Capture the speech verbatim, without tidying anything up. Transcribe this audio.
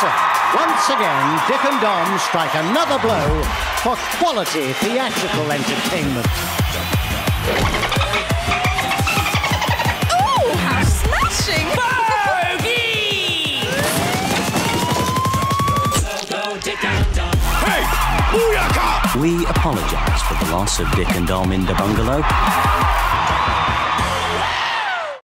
sir. Once again, Dick and Dom strike another blow for quality theatrical entertainment. Ooh, how smashing! Bogies! Hey! Booyaka! We apologise for the loss of Dick and Dom in the Bungalow.